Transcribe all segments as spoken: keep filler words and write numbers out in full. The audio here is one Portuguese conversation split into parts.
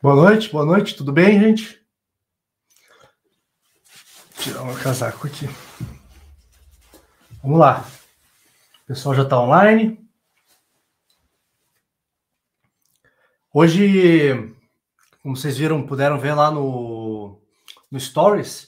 Boa noite, boa noite, tudo bem, gente? Vou tirar o meu casaco aqui. Vamos lá. O pessoal já está online. Hoje, como vocês viram, puderam ver lá no, no Stories,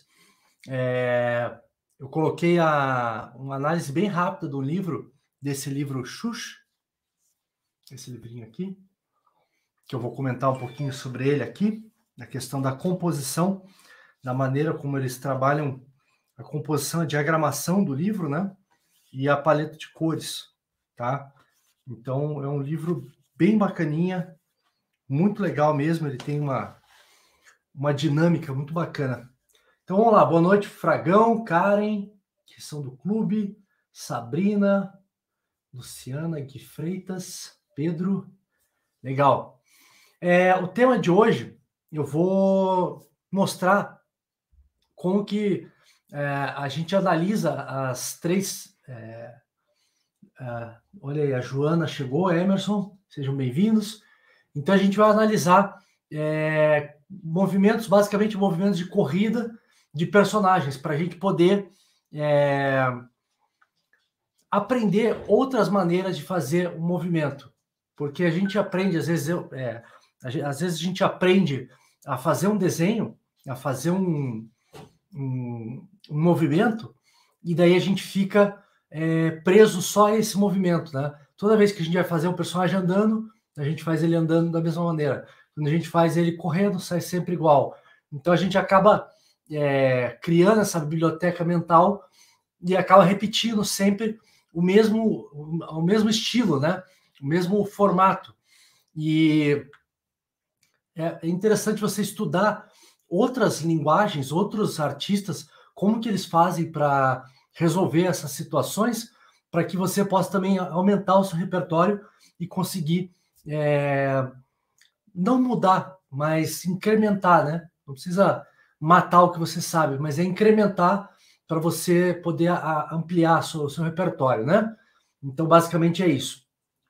é, eu coloquei a, uma análise bem rápida do livro, desse livro Xuxa, esse livrinho aqui, que eu vou comentar um pouquinho sobre ele aqui, na questão da composição, da maneira como eles trabalham a composição, a diagramação do livro, né? E a paleta de cores, tá? Então, é um livro bem bacaninha, muito legal mesmo, ele tem uma, uma dinâmica muito bacana. Então, vamos lá, boa noite, Fragão, Karen, que são do clube, Sabrina, Luciana, Gui Freitas, Pedro, legal. É, o tema de hoje, eu vou mostrar como que é, a gente analisa as três... É, é, olha aí, a Joana chegou, Emerson, sejam bem-vindos. Então, a gente vai analisar é, movimentos, basicamente movimentos de corrida de personagens, para a gente poder é, aprender outras maneiras de fazer um movimento. Porque a gente aprende, às vezes, eu, é, às vezes a gente aprende a fazer um desenho, a fazer um, um, um movimento, e daí a gente fica é, preso só a esse movimento, né? Toda vez que a gente vai fazer um personagem andando, a gente faz ele andando da mesma maneira. Quando a gente faz ele correndo, sai sempre igual. Então a gente acaba é, criando essa biblioteca mental e acaba repetindo sempre o mesmo, o mesmo estilo, né? O mesmo formato. E é interessante você estudar outras linguagens, outros artistas, como que eles fazem para resolver essas situações, para que você possa também aumentar o seu repertório e conseguir é, não mudar, mas incrementar, né? Não precisa matar o que você sabe, mas é incrementar para você poder a, a ampliar o seu, seu repertório, né? Então, basicamente é isso.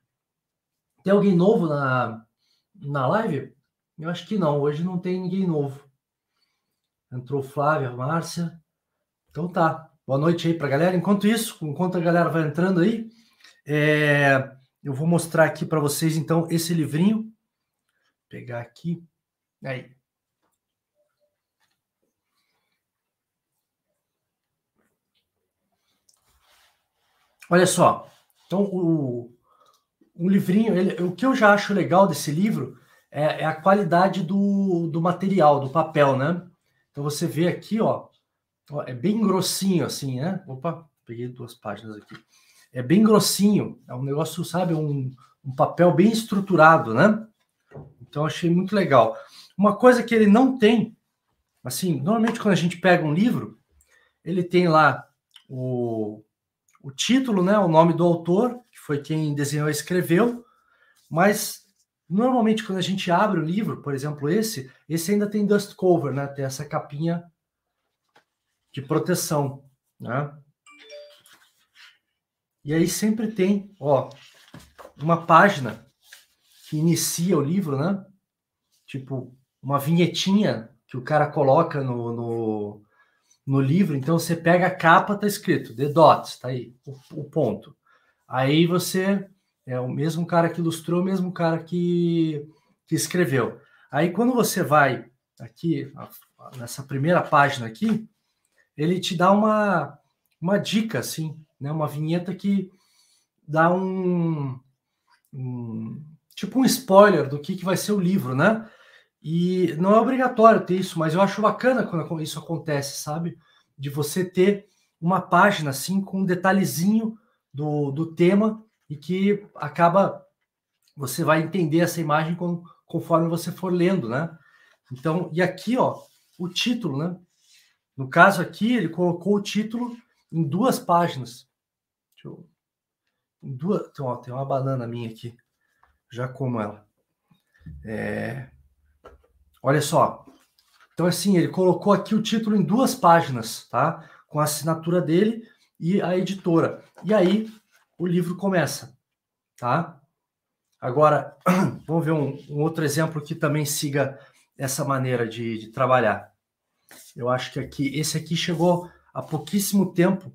Tem alguém novo na, na live? Eu acho que não, hoje não tem ninguém novo. Entrou Flávia, Márcia. Então tá, boa noite aí para a galera. Enquanto isso, enquanto a galera vai entrando aí, é, eu vou mostrar aqui para vocês, então, esse livrinho. Vou pegar aqui. Aí. Olha só. Então, o, o livrinho, ele, o que eu já acho legal desse livro é, é a qualidade do, do material, do papel, né? Então, você vê aqui, ó, ó, é bem grossinho, assim, né? Opa, peguei duas páginas aqui. É bem grossinho, é um negócio, sabe, um, um papel bem estruturado, né? Então, achei muito legal. Uma coisa que ele não tem, assim, normalmente quando a gente pega um livro, ele tem lá o, o título, né, o nome do autor, que foi quem desenhou e escreveu, mas normalmente quando a gente abre o livro, por exemplo, esse, esse ainda tem dust cover, né, tem essa capinha de proteção, né? E aí sempre tem, ó, uma página que inicia o livro, né? Tipo, uma vinhetinha que o cara coloca no, no, no livro. Então, você pega a capa, tá escrito The Dots, tá aí, o, o ponto. Aí você, é o mesmo cara que ilustrou, o mesmo cara que, que escreveu. Aí, quando você vai aqui, nessa primeira página aqui, ele te dá uma, uma dica, assim, né? Uma vinheta que dá um, um tipo um spoiler do que, que vai ser o livro, né? E não é obrigatório ter isso, mas eu acho bacana quando isso acontece, sabe? De você ter uma página assim com um detalhezinho do, do tema e que acaba, você vai entender essa imagem com, conforme você for lendo, né? Então, e aqui, ó, o título, né? No caso aqui, ele colocou o título em duas páginas. Deixa eu... em duas... Então, ó, tem uma banana minha aqui, já como ela. É... Olha só. Então, assim, ele colocou aqui o título em duas páginas, tá? Com a assinatura dele e a editora. E aí, o livro começa, tá? Agora, vamos ver um, um outro exemplo que também siga essa maneira de, de trabalhar. Eu acho que aqui, esse aqui chegou há pouquíssimo tempo.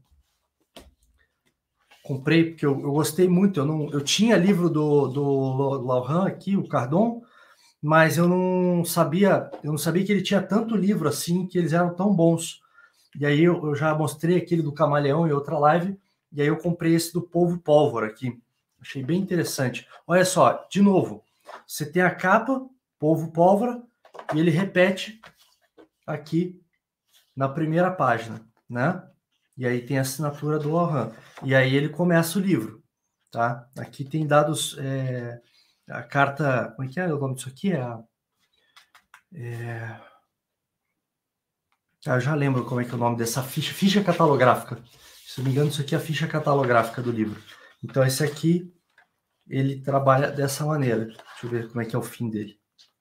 Comprei porque eu, eu gostei muito. Eu, não, eu tinha livro do, do Laurent aqui, o Cardon, mas eu não sabia, eu não sabia que ele tinha tanto livro assim, que eles eram tão bons. E aí eu, eu já mostrei aquele do Camaleão em outra live, e aí eu comprei esse do Polvo Pólvora aqui. Achei bem interessante. Olha só, de novo, você tem a capa, Polvo Pólvora, e ele repete aqui na primeira página, né? E aí tem a assinatura do Laurent. E aí ele começa o livro, tá? Aqui tem dados, é, a carta, como é que é o nome disso aqui? É, a, é, eu já lembro como é que é o nome dessa ficha, ficha catalográfica. Se não me engano, isso aqui é a ficha catalográfica do livro. Então esse aqui, ele trabalha dessa maneira. Deixa eu ver como é que é o fim dele.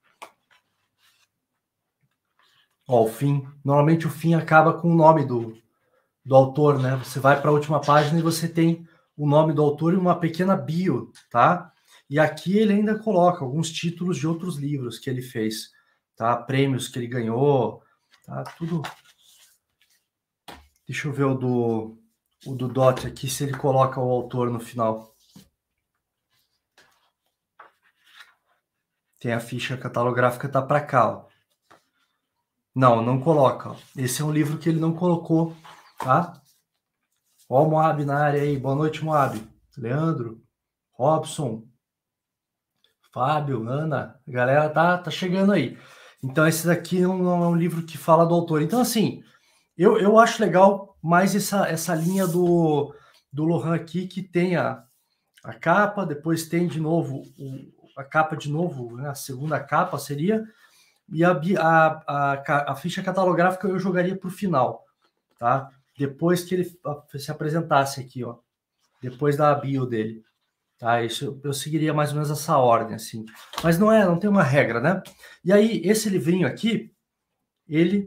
Ó, o fim, normalmente o fim acaba com o nome do, do autor, né? Você vai para a última página e você tem o nome do autor e uma pequena bio, tá? E aqui ele ainda coloca alguns títulos de outros livros que ele fez, tá? Prêmios que ele ganhou, tá? Tudo. Deixa eu ver o do o do Dot aqui, se ele coloca o autor no final. Tem a ficha catalográfica, tá para cá, ó. Não, não coloca, ó. Esse é um livro que ele não colocou, tá? Ó o Moab na área aí. Boa noite, Moab. Leandro, Robson, Fábio, Ana, a galera tá, tá chegando aí. Então esse daqui não, não é um livro que fala do autor. Então assim, eu, eu acho legal mais essa, essa linha do, do Laurent aqui, que tem a, a capa, depois tem de novo o, a capa de novo, né, a segunda capa seria, e a, a, a, a ficha catalográfica eu jogaria para o final, tá? Depois que ele se apresentasse aqui, ó, depois da bio dele, tá? Isso eu, eu seguiria mais ou menos essa ordem, assim. Mas não é, não tem uma regra, né? E aí esse livrinho aqui, ele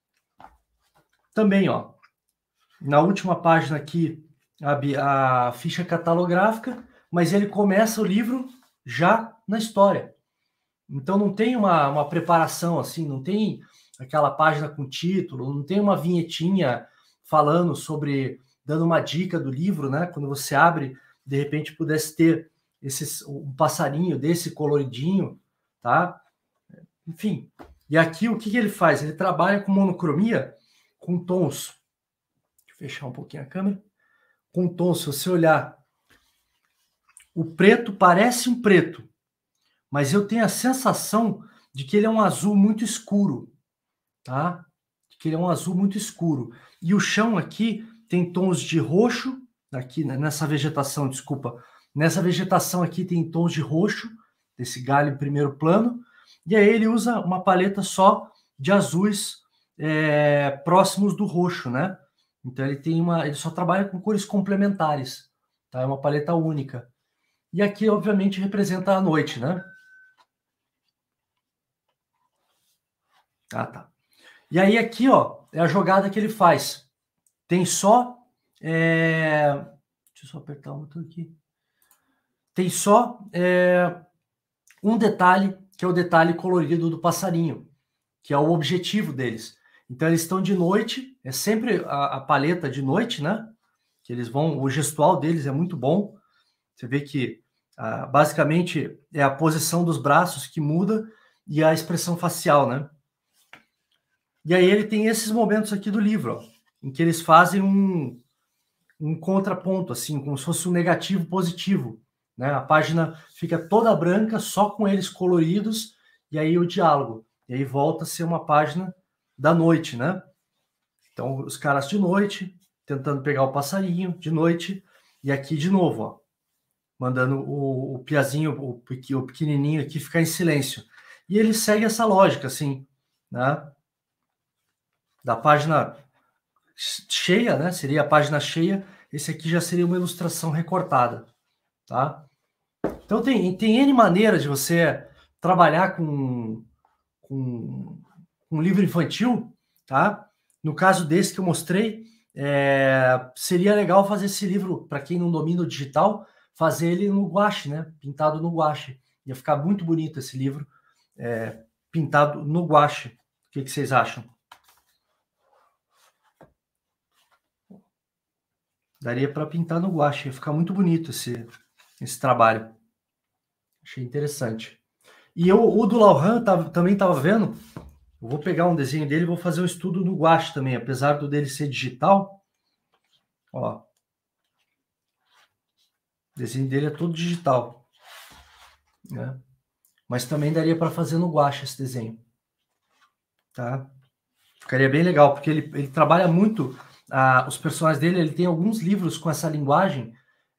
também, ó, na última página aqui a, a ficha catalográfica, mas ele começa o livro já na história. Então não tem uma, uma preparação assim, não tem aquela página com título, não tem uma vinhetinha falando sobre, dando uma dica do livro, né? Quando você abre, de repente pudesse ter esses, um passarinho desse coloridinho, tá? Enfim. E aqui o que, que ele faz? Ele trabalha com monocromia, com tons. Deixa eu fechar um pouquinho a câmera. Com tons, se você olhar, o preto parece um preto, mas eu tenho a sensação de que ele é um azul muito escuro, tá? De que ele é um azul muito escuro. E o chão aqui tem tons de roxo, aqui nessa vegetação, desculpa, nessa vegetação aqui tem tons de roxo, desse galho em primeiro plano, e aí ele usa uma paleta só de azuis é, próximos do roxo, né? Então ele tem uma, ele só trabalha com cores complementares, tá? É uma paleta única. E aqui, obviamente, representa a noite, né? Ah, tá. E aí aqui, ó, é a jogada que ele faz. Tem só... É... Deixa eu só apertar o botão aqui. Tem só é... um detalhe, que é o detalhe colorido do passarinho, que é o objetivo deles. Então eles estão de noite, é sempre a, a paleta de noite, né? Que eles vão... O gestual deles é muito bom. Você vê que, ah, basicamente, é a posição dos braços que muda e a expressão facial, né? E aí ele tem esses momentos aqui do livro, ó, em que eles fazem um, um contraponto, assim, como se fosse um negativo positivo, né? A página fica toda branca, só com eles coloridos, e aí o diálogo. E aí volta a ser uma página da noite, né? Então, os caras de noite, tentando pegar o passarinho, de noite, e aqui de novo, ó, mandando o, o piazinho, o, o pequenininho aqui ficar em silêncio. E ele segue essa lógica, assim, né? Da página cheia, né? Seria a página cheia. Esse aqui já seria uma ilustração recortada, tá? Então tem, tem N maneiras de você trabalhar com, com um livro infantil, tá? No caso desse que eu mostrei, é, seria legal fazer esse livro, para quem não domina o digital, fazer ele no guache, né? Pintado no guache. Ia ficar muito bonito esse livro, é, pintado no guache. O que, que vocês acham? Daria para pintar no guache, ia ficar muito bonito esse, esse trabalho. Achei interessante. E eu, o do Laurent tava, também estava vendo. Eu vou pegar um desenho dele e vou fazer um estudo no guache também, apesar do dele ser digital. Ó, o desenho dele é todo digital, né? Mas também daria para fazer no guache esse desenho, tá? Ficaria bem legal, porque ele, ele trabalha muito ah, os personagens dele. Ele tem alguns livros com essa linguagem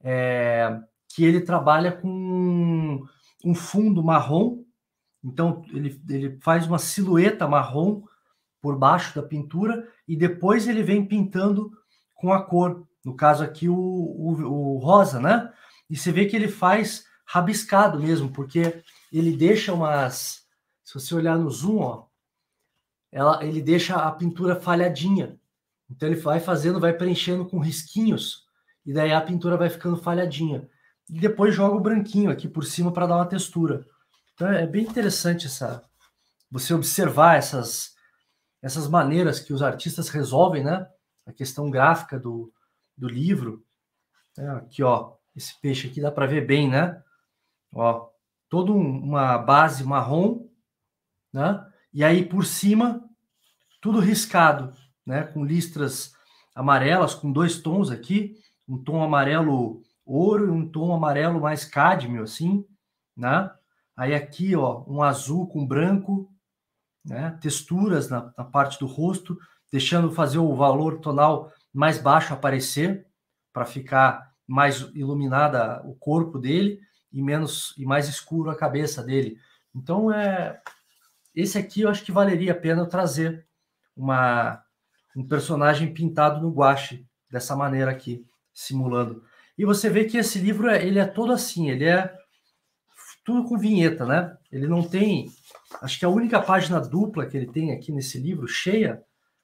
é, que ele trabalha com um fundo marrom. Então ele, ele faz uma silhueta marrom por baixo da pintura e depois ele vem pintando com a cor. No caso aqui o, o, o rosa, né? E você vê que ele faz rabiscado mesmo, porque ele deixa umas... Se você olhar no zoom, ó, ela, ele deixa a pintura falhadinha. Então ele vai fazendo, vai preenchendo com risquinhos, e daí a pintura vai ficando falhadinha. E depois joga o branquinho aqui por cima para dar uma textura. Então é bem interessante essa, você observar essas, essas maneiras que os artistas resolvem, né? A questão gráfica do, do livro. É, aqui, ó, esse peixe aqui dá para ver bem, né? Ó, toda um, uma base marrom, né? E aí por cima, tudo riscado, né? Com listras amarelas, com dois tons aqui, um tom amarelo ouro e um tom amarelo mais cádmio, assim, né? Aí aqui, ó, um azul com branco, né? Texturas na, na parte do rosto, deixando fazer o valor tonal mais baixo aparecer, para ficar mais iluminada o corpo dele e menos e mais escuro a cabeça dele. Então, é, esse aqui eu acho que valeria a pena eu trazer uma, um personagem pintado no guache, dessa maneira aqui, simulando. E você vê que esse livro, é, ele é todo assim, ele é tudo com vinheta, né? Ele não tem... Acho que a única página dupla que ele tem aqui nesse livro, cheia,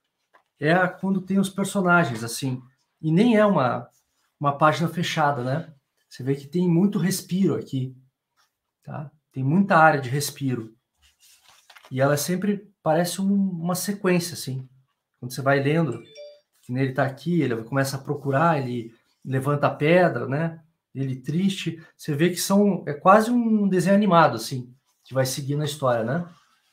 é a quando tem os personagens, assim. E nem é uma, uma página fechada, né? Você vê que tem muito respiro aqui, tá? Tem muita área de respiro. E ela sempre parece um, uma sequência, assim. Quando você vai lendo, que ele está aqui, ele começa a procurar, ele levanta a pedra, né? Ele triste. Você vê que são, é quase um desenho animado, assim, que vai seguindo a história, né?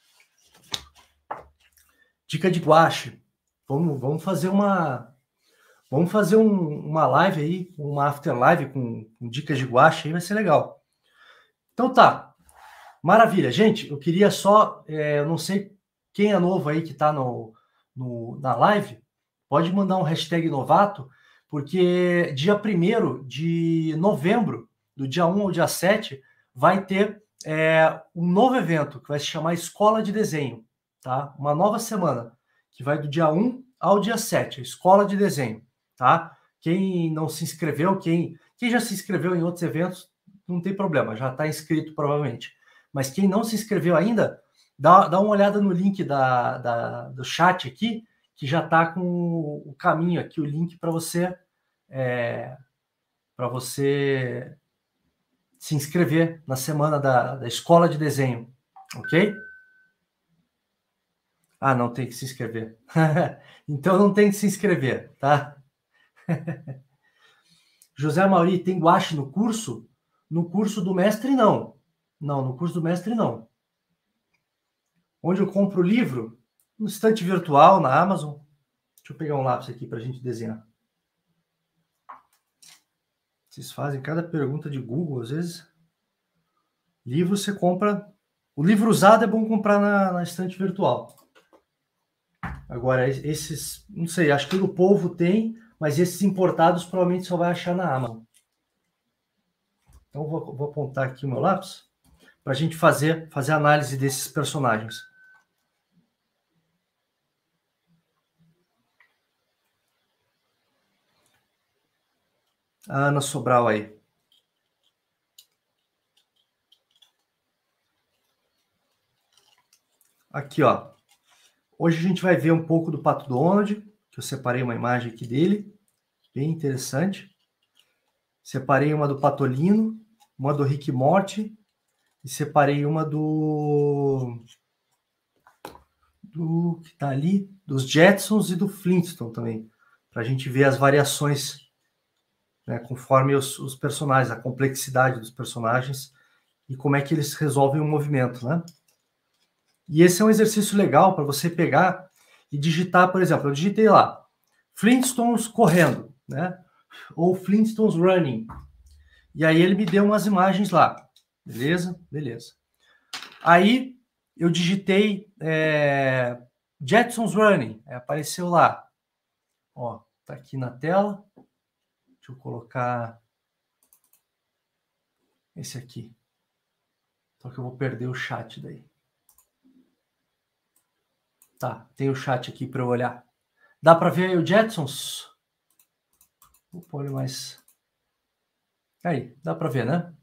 Dica de guache. Vamos, vamos fazer uma... Vamos fazer um, uma live aí, uma after live com, com dicas de guache aí, vai ser legal. Então tá. Maravilha. Gente, eu queria só... É, eu não sei quem é novo aí que está no, no, na live, pode mandar um hashtag novato, porque dia primeiro de novembro, do dia um ao dia sete, vai ter é, um novo evento que vai se chamar Escola de Desenho, tá? Uma nova semana, que vai do dia um ao dia sete, Escola de Desenho, tá? Quem não se inscreveu, quem, quem já se inscreveu em outros eventos, não tem problema, já está inscrito provavelmente. Mas quem não se inscreveu ainda, dá, dá uma olhada no link da, da, do chat aqui, que já está com o caminho aqui, o link para você é, para você se inscrever na semana da, da Escola de Desenho, ok? Ah, não tem que se inscrever. Então não tem que se inscrever, tá? José Mauri, tem guache no curso? No curso do mestre, não. Não, no curso do mestre, não. Onde eu compro o livro? No estante virtual, na Amazon. Deixa eu pegar um lápis aqui para a gente desenhar. Vocês fazem cada pergunta de Google, às vezes. Livro você compra... O livro usado é bom comprar na, na estante virtual. Agora, esses... Não sei, acho que o Povo tem, mas esses importados provavelmente só vai achar na Amazon. Então, vou, vou apontar aqui o meu lápis para a gente fazer, fazer análise desses personagens. A Ana Sobral aí. Aqui, ó. Hoje a gente vai ver um pouco do Pato Donald, que eu separei uma imagem aqui dele, bem interessante. Separei uma do Patolino, uma do Rick Morty, e separei uma do... do que está ali, dos Jetsons e do Flintstone também, para a gente ver as variações, né, conforme os, os personagens, a complexidade dos personagens e como é que eles resolvem o movimento, né? E esse é um exercício legal para você pegar e digitar, por exemplo, eu digitei lá, Flintstones correndo, né? Ou Flintstones running. E aí ele me deu umas imagens lá. Beleza? Beleza. Aí eu digitei é, Jetsons running. Aí apareceu lá. Ó, tá aqui na tela. Deixa eu colocar esse aqui. Só que eu vou perder o chat daí. Tá, tem o chat aqui para eu olhar. Dá para ver aí o Jetsons? Vou pôr ele mais... Aí, dá para ver, né?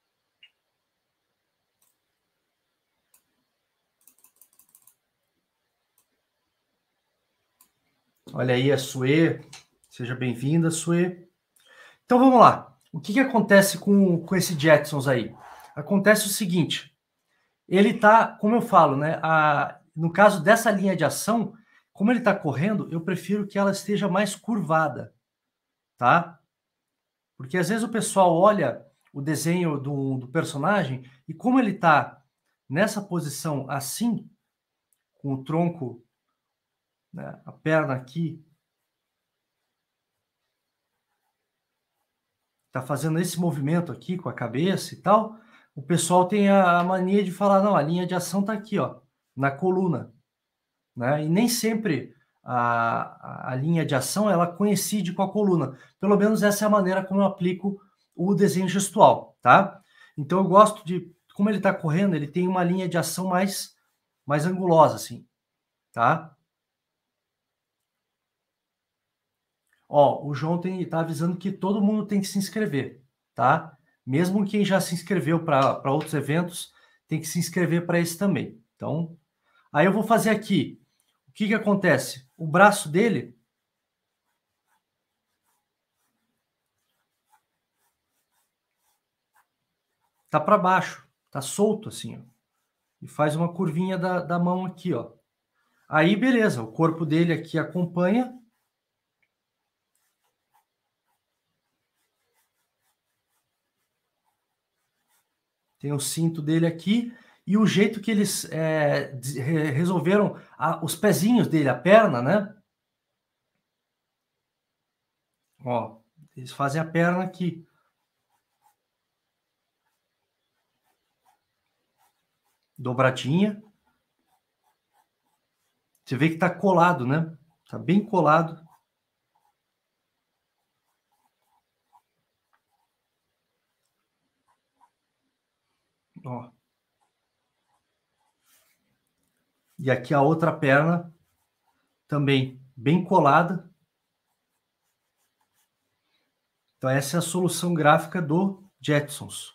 Olha aí a Sue. Seja bem-vinda, Sue. Então vamos lá. O que, que acontece com, com esse Jetsons aí? Acontece o seguinte. Ele tá, como eu falo, né? A, no caso dessa linha de ação, como ele está correndo, eu prefiro que ela esteja mais curvada, tá? Porque às vezes o pessoal olha o desenho do, do personagem e como ele está nessa posição assim, com o tronco, né, a perna aqui, tá fazendo esse movimento aqui com a cabeça e tal, o pessoal tem a, a mania de falar, não, a linha de ação tá aqui, ó, na coluna, né? E nem sempre a, a, a linha de ação ela coincide com a coluna. Pelo menos essa é a maneira como eu aplico o desenho gestual, tá? Então eu gosto de, como ele está correndo, ele tem uma linha de ação mais, mais angulosa, assim, tá? Ó, o João está avisando que todo mundo tem que se inscrever, tá? Mesmo quem já se inscreveu para outros eventos, tem que se inscrever para esse também. Então, aí eu vou fazer aqui. O que que acontece? O braço dele tá para baixo, tá solto assim, ó. E faz uma curvinha da, da mão aqui, ó. Aí, beleza, o corpo dele aqui acompanha. Tem o cinto dele aqui. E o jeito que eles é, resolveram a, os pezinhos dele, a perna, né? Ó, eles fazem a perna aqui. Dobradinha. Você vê que tá colado, né? Tá bem colado. Ó. E aqui a outra perna também bem colada. Então essa é a solução gráfica do Jetsons.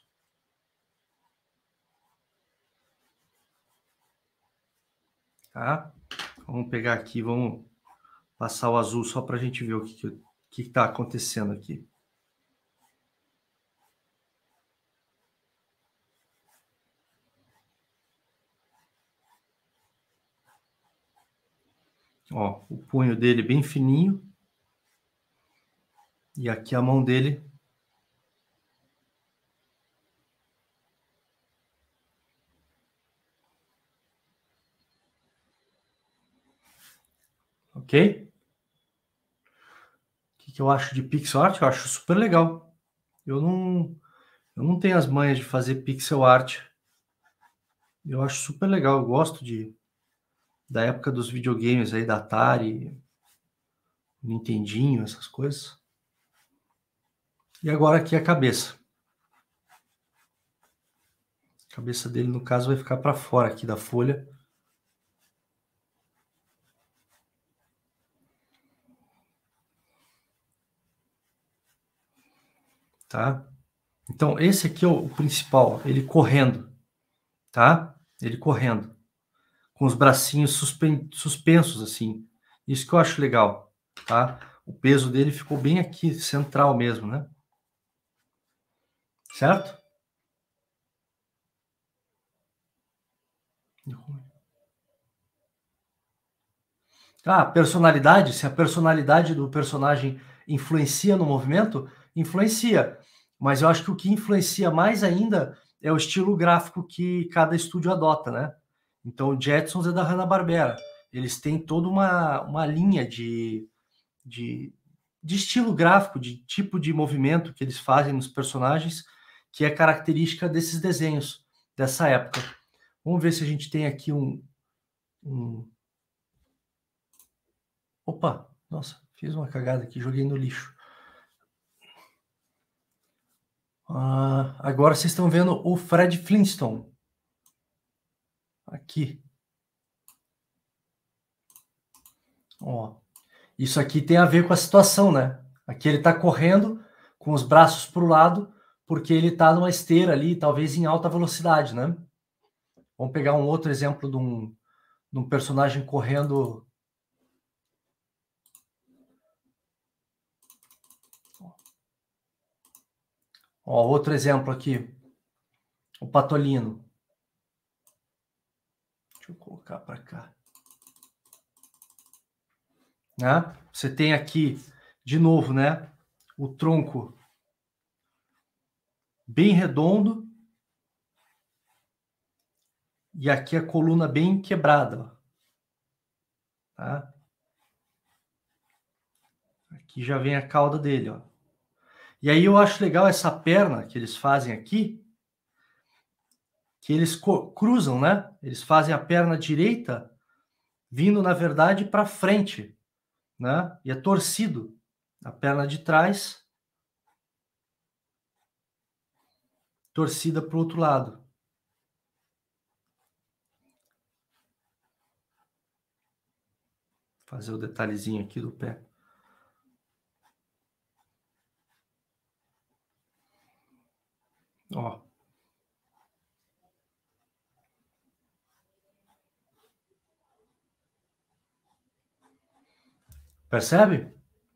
Tá? Vamos pegar aqui, vamos passar o azul só para a gente ver o que está acontecendo aqui. Ó, o punho dele bem fininho. E aqui a mão dele. Ok? O que, que eu acho de pixel art? Eu acho super legal. Eu não, eu não tenho as manhas de fazer pixel art. Eu acho super legal. Eu gosto de, da época dos videogames aí, da Atari, Nintendinho, essas coisas. E agora aqui a cabeça. A cabeça dele, no caso, vai ficar para fora aqui da folha. Tá? Então, esse aqui é o principal, ele correndo, tá? Ele correndo, com os bracinhos suspen suspensos, assim. Isso que eu acho legal, tá? O peso dele ficou bem aqui, central mesmo, né? Certo? Ah, personalidade, se a personalidade do personagem influencia no movimento, influencia. Mas eu acho que o que influencia mais ainda é o estilo gráfico que cada estúdio adota, né? Então, o Jetsons é da Hanna-Barbera. Eles têm toda uma, uma linha de, de, de estilo gráfico, de tipo de movimento que eles fazem nos personagens, que é característica desses desenhos dessa época. Vamos ver se a gente tem aqui um... um... Opa, nossa, fiz uma cagada aqui, joguei no lixo. Ah, agora vocês estão vendo o Fred Flintstone. Aqui. Ó, isso aqui tem a ver com a situação, né? Aqui ele está correndo com os braços para o lado, porque ele está numa esteira ali, talvez em alta velocidade, né? Vamos pegar um outro exemplo de um, de um personagem correndo. Ó, outro exemplo aqui. O Patolino. Deixa eu colocar para cá. Né? Você tem aqui, de novo, né? O tronco bem redondo. E aqui a coluna bem quebrada. Ó. Tá? Aqui já vem a cauda dele, ó. E aí eu acho legal essa perna que eles fazem aqui, que eles cruzam, né? Eles fazem a perna direita vindo, na verdade, para frente, né? E é torcido. A perna de trás torcida para o outro lado. Fazer o detalhezinho aqui do pé. Ó. Percebe?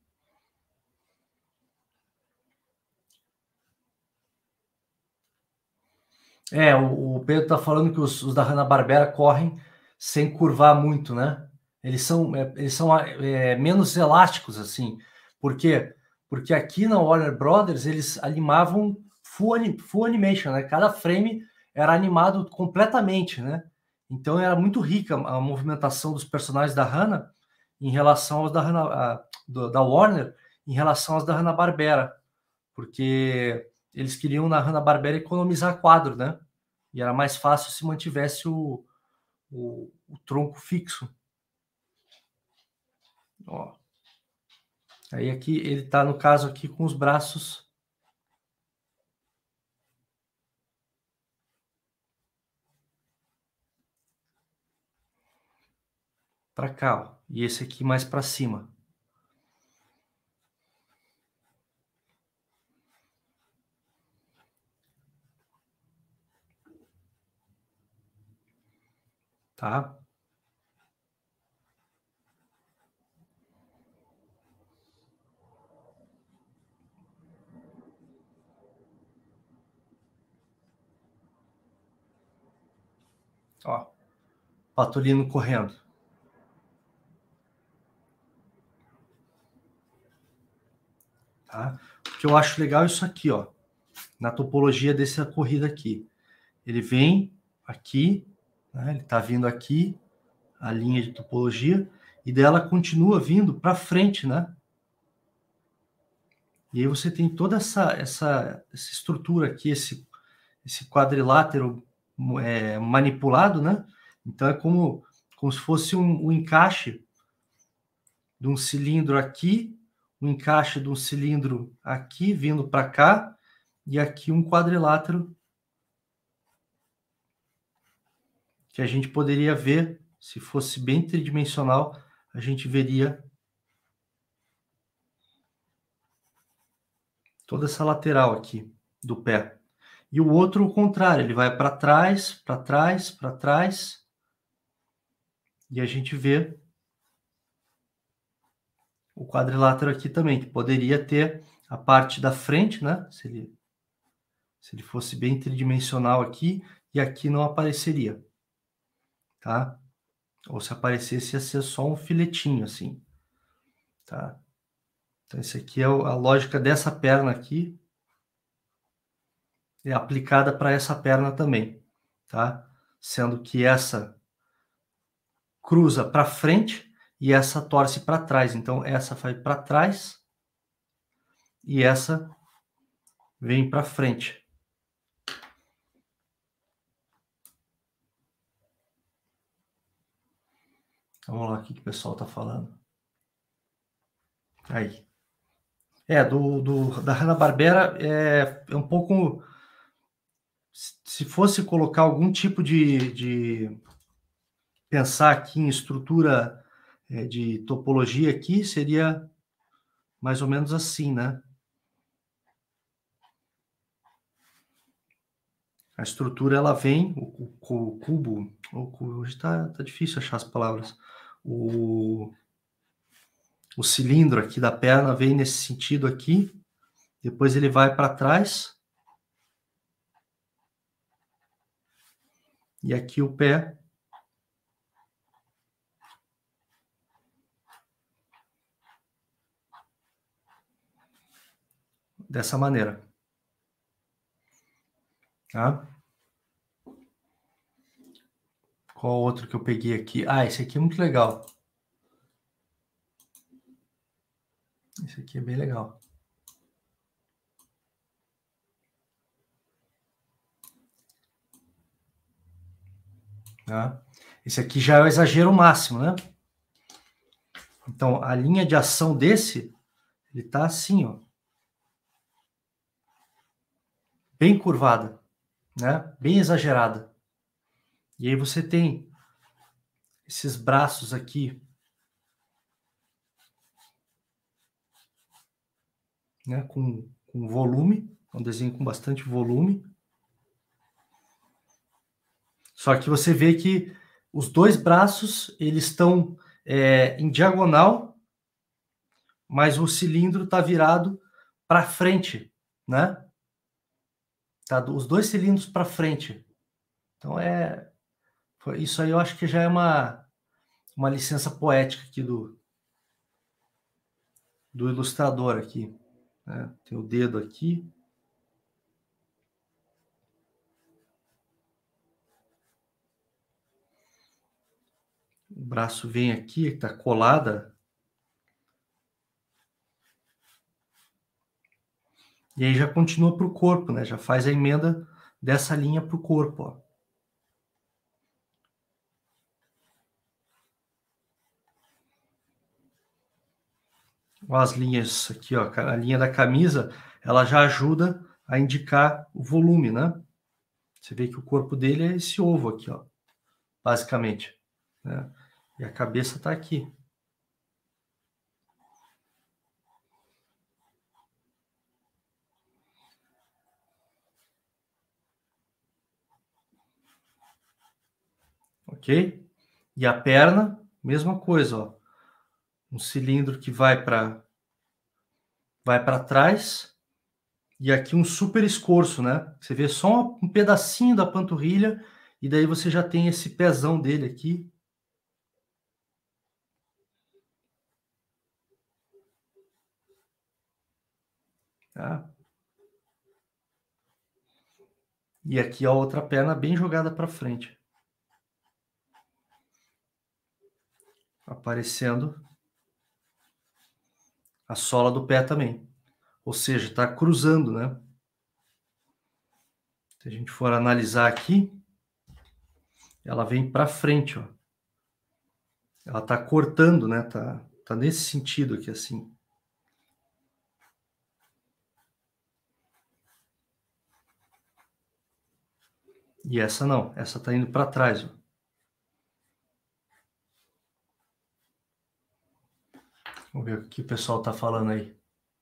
É, o, o Pedro tá falando que os, os da Hanna-Barbera correm sem curvar muito, né? Eles são, é, eles são é, menos elásticos, assim. Por quê? Porque aqui na Warner Brothers eles animavam full, full animation, né? Cada frame era animado completamente, né? Então era muito rica a movimentação dos personagens da Hanna em relação aos da, Hanna, a, do, da Warner em relação aos da Hanna-Barbera. Porque eles queriam na Hanna-Barbera economizar quadro, né? E era mais fácil se mantivesse o, o, o tronco fixo. Ó. Aí aqui ele está, no caso, aqui com os braços para cá, ó. E esse aqui mais para cima. Tá? Ó. Patolino correndo. Tá? O que eu acho legal é isso aqui, ó. Na topologia dessa corrida aqui. Ele vem aqui, né? Ele está vindo aqui, a linha de topologia, e dela continua vindo para frente, né? E aí você tem toda essa, essa, essa estrutura aqui, esse, esse quadrilátero é, manipulado, né? Então é como, como se fosse um, um encaixe de um cilindro aqui, um encaixe de um cilindro aqui, vindo para cá, e aqui um quadrilátero que a gente poderia ver, se fosse bem tridimensional, a gente veria toda essa lateral aqui do pé. E o outro, o contrário, ele vai para trás, para trás, para trás, e a gente vê o quadrilátero aqui também, que poderia ter a parte da frente, né? Se ele, se ele fosse bem tridimensional aqui, e aqui não apareceria, tá? Ou se aparecesse, ia ser só um filetinho, assim, tá? Então, esse aqui é a lógica dessa perna aqui. É aplicada para essa perna também, tá? Sendo que essa cruza para frente e essa torce para trás. Então, essa vai para trás e essa vem para frente. Vamos lá, o que, que o pessoal está falando. Aí. É, do, do, da Hanna-Barbera é, é um pouco... Se fosse colocar algum tipo de... de pensar aqui em estrutura é, de topologia aqui, seria mais ou menos assim, né? A estrutura, ela vem, o, o, o cubo, o, hoje está tá difícil achar as palavras, o, o cilindro aqui da perna vem nesse sentido aqui, depois ele vai para trás, e aqui o pé dessa maneira. Tá? Qual outro que eu peguei aqui? Ah, esse aqui é muito legal. Esse aqui é bem legal. Tá? Esse aqui já é o exagero máximo, né? Então, a linha de ação desse, ele tá assim, ó. Bem curvada, né? Bem exagerada. E aí você tem esses braços aqui, né, com, com volume, um desenho com bastante volume. Só que você vê que os dois braços, eles estão é, em diagonal, mas o cilindro está virado para frente, né? Tá, os dois cilindros para frente. Então, é, isso aí eu acho que já é uma, uma licença poética aqui do, do ilustrador aqui. Né? Tem o dedo aqui. O braço vem aqui, está colada. E aí já continua para o corpo, né? Já faz a emenda dessa linha para o corpo, ó. As linhas aqui, ó, a linha da camisa, ela já ajuda a indicar o volume, né? Você vê que o corpo dele é esse ovo aqui, ó, basicamente, né? E a cabeça está aqui. Ok? E a perna, mesma coisa, ó. Um cilindro que vai para vai para trás e aqui um super escorço, né? Você vê só um pedacinho da panturrilha e daí você já tem esse pezão dele aqui. Tá? E aqui a outra perna bem jogada para frente. Aparecendo a sola do pé também. Ou seja, está cruzando, né? Se a gente for analisar aqui, ela vem para frente, ó. Ela está cortando, né? Tá, tá nesse sentido aqui, assim. E essa não, essa está indo para trás, ó. Vamos ver o que o pessoal está falando aí.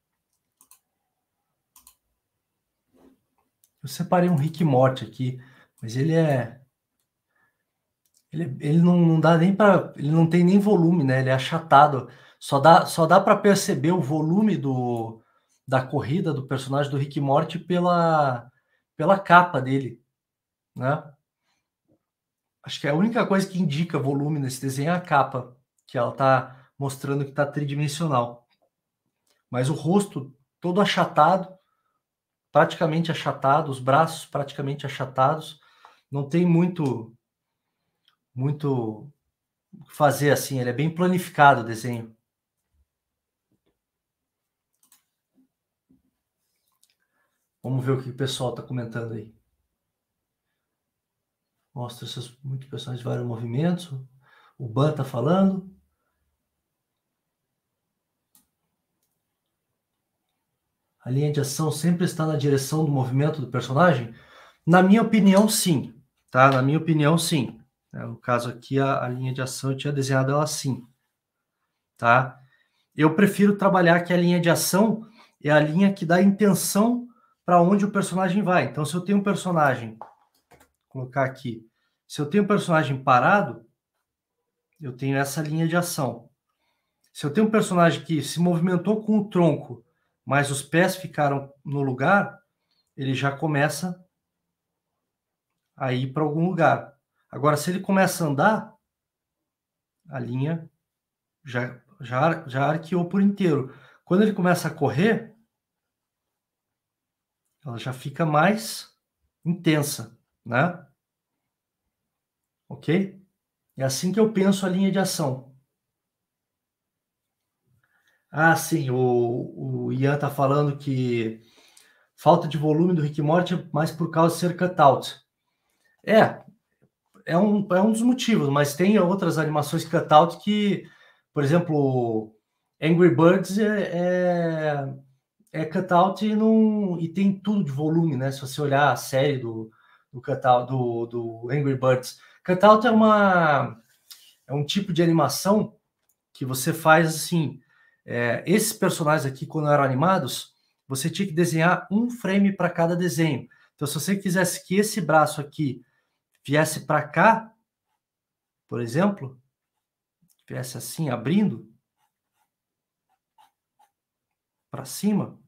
Eu separei um Rick Morty aqui, mas ele é... Ele, ele não, não dá nem para... Ele não tem nem volume, né? Ele é achatado. Só dá, só dá para perceber o volume do, da corrida do personagem do Rick Morty pela, pela capa dele, né? Acho que a única coisa que indica volume nesse desenho é a capa, que ela está mostrando que está tridimensional. Mas o rosto todo achatado, praticamente achatado, os braços praticamente achatados, não tem muito muito o que fazer assim, ele é bem planificado o desenho. Vamos ver o que o pessoal está comentando aí. Mostra seus muitos personagens de vários movimentos. O Ban está falando. A linha de ação sempre está na direção do movimento do personagem? Na minha opinião, sim. Tá? Na minha opinião, sim. No caso aqui, a, a linha de ação eu tinha desenhado ela assim. Tá? Eu prefiro trabalhar que a linha de ação é a linha que dá a intenção para onde o personagem vai. Então, se eu tenho um personagem, vou colocar aqui, se eu tenho um personagem parado, eu tenho essa linha de ação. Se eu tenho um personagem que se movimentou com o tronco, mas os pés ficaram no lugar, ele já começa a ir para algum lugar. Agora, se ele começa a andar, a linha já, já, já arqueou por inteiro. Quando ele começa a correr, ela já fica mais intensa, né? Ok? É assim que eu penso a linha de ação. Ah, sim, o, o Ian tá falando que falta de volume do Rick e Morty, mas por causa de ser cutout. É, é um, é um dos motivos, mas tem outras animações cutout que, por exemplo, Angry Birds é, é, é cutout e, não, e tem tudo de volume, né? Se você olhar a série do, do cutout do, do Angry Birds. Cutout é uma é um tipo de animação que você faz assim. É, esses personagens aqui, quando eram animados, você tinha que desenhar um frame para cada desenho. Então, se você quisesse que esse braço aqui viesse para cá, por exemplo, viesse assim, abrindo para cima,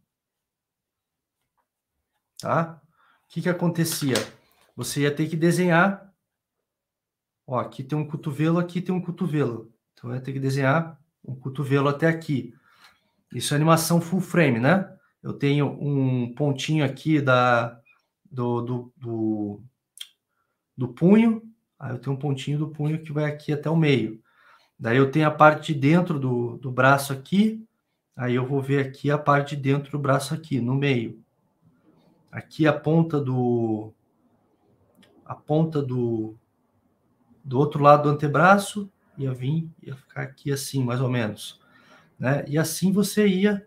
tá? O que que acontecia? Você ia ter que desenhar, ó, aqui tem um cotovelo, aqui tem um cotovelo. Então, eu ia ter que desenhar um cotovelo até aqui. Isso é animação full frame, né? Eu tenho um pontinho aqui da, do, do, do, do punho, aí eu tenho um pontinho do punho que vai aqui até o meio. Daí eu tenho a parte de dentro do, do braço aqui, aí eu vou ver aqui a parte de dentro do braço aqui, no meio. Aqui a ponta do... a ponta do... do outro lado do antebraço, ia vir, ia ficar aqui assim, mais ou menos. Né? E assim você ia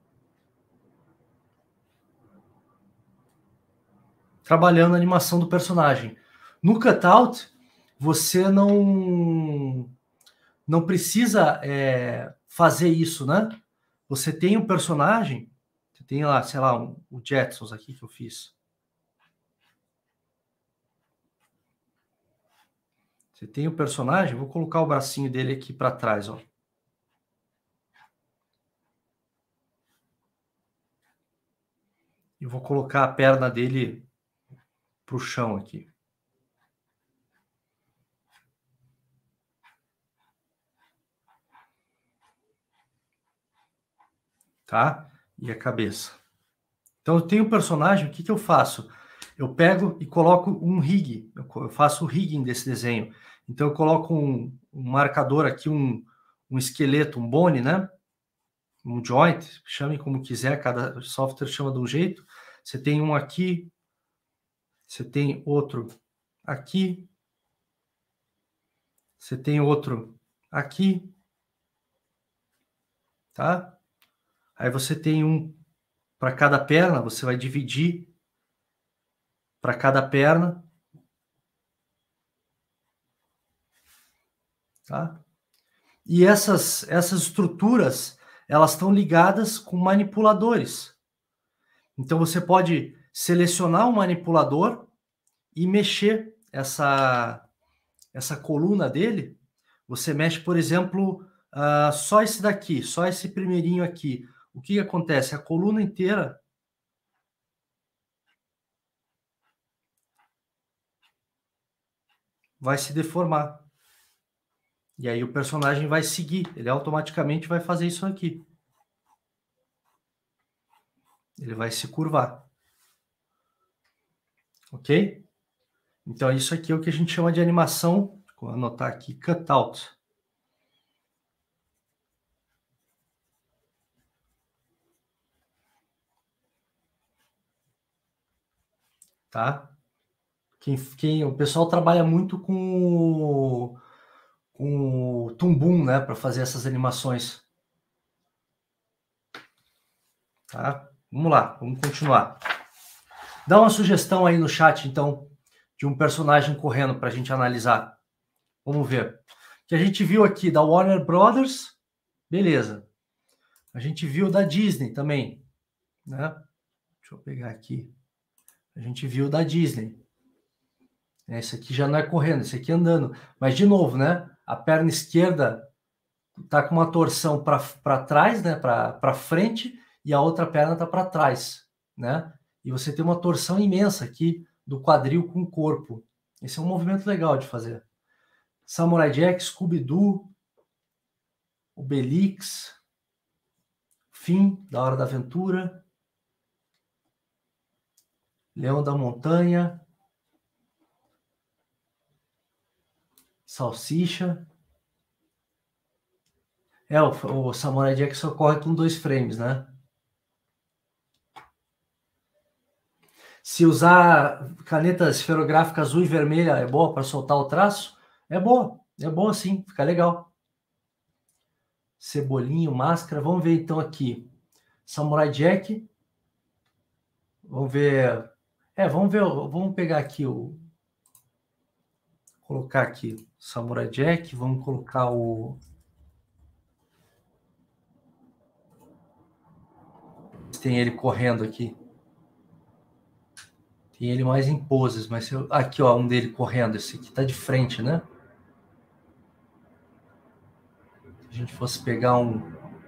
trabalhando a animação do personagem. No cutout, você não não precisa é, fazer isso, né? Você tem um personagem, você tem lá, sei lá, um, o Jetsons aqui que eu fiz. Você tem o personagem, vou colocar o bracinho dele aqui para trás, ó. E vou colocar a perna dele para o chão aqui. Tá? E a cabeça. Então eu tenho um personagem, o que, que eu faço? Eu pego e coloco um rig, eu faço o rigging desse desenho. Então eu coloco um, um marcador aqui, um, um esqueleto, um bone, né? Um joint, chame como quiser, cada software chama de um jeito. Você tem um aqui, você tem outro aqui, você tem outro aqui, tá? Aí você tem um para cada perna, você vai dividir para cada perna, tá? E essas, essas estruturas, elas estão ligadas com manipuladores. Então você pode selecionar um manipulador e mexer essa, essa coluna dele. Você mexe, por exemplo, uh, só esse daqui, só esse primeirinho aqui. O que, que acontece? A coluna inteira vai se deformar. E aí o personagem vai seguir, ele automaticamente vai fazer isso aqui. Ele vai se curvar. Ok? Então isso aqui é o que a gente chama de animação, vou anotar aqui, cutout. Tá? Quem, quem, o pessoal trabalha muito com o, com o Toon né, para fazer essas animações. Tá? Vamos lá, vamos continuar. Dá uma sugestão aí no chat, então, de um personagem correndo para a gente analisar. Vamos ver. O que a gente viu aqui da Warner Brothers, beleza. A gente viu da Disney também, né? Deixa eu pegar aqui. A gente viu da Disney. Esse aqui já não é correndo, esse aqui é andando. Mas, de novo, né? A perna esquerda tá com uma torção para trás, né? Para frente, e a outra perna tá para trás, né? E você tem uma torção imensa aqui do quadril com o corpo. Esse é um movimento legal de fazer. Samurai Jack, Scooby-Doo, Obelix, Fim, da Hora da Aventura, Leão da Montanha, Salsicha. É, o, o Samurai Jack só corre com dois frames, né? Se usar caneta esferográfica azul e vermelha é boa para soltar o traço? É boa, é boa sim, fica legal. Cebolinho, máscara, vamos ver então aqui. Samurai Jack. Vamos ver. É, vamos ver, vamos pegar aqui o... Colocar aqui Samurai Jack, vamos colocar o... Tem ele correndo aqui. Tem ele mais em poses, mas se eu... aqui, ó, um dele correndo. Esse aqui tá de frente, né? Se a gente fosse pegar um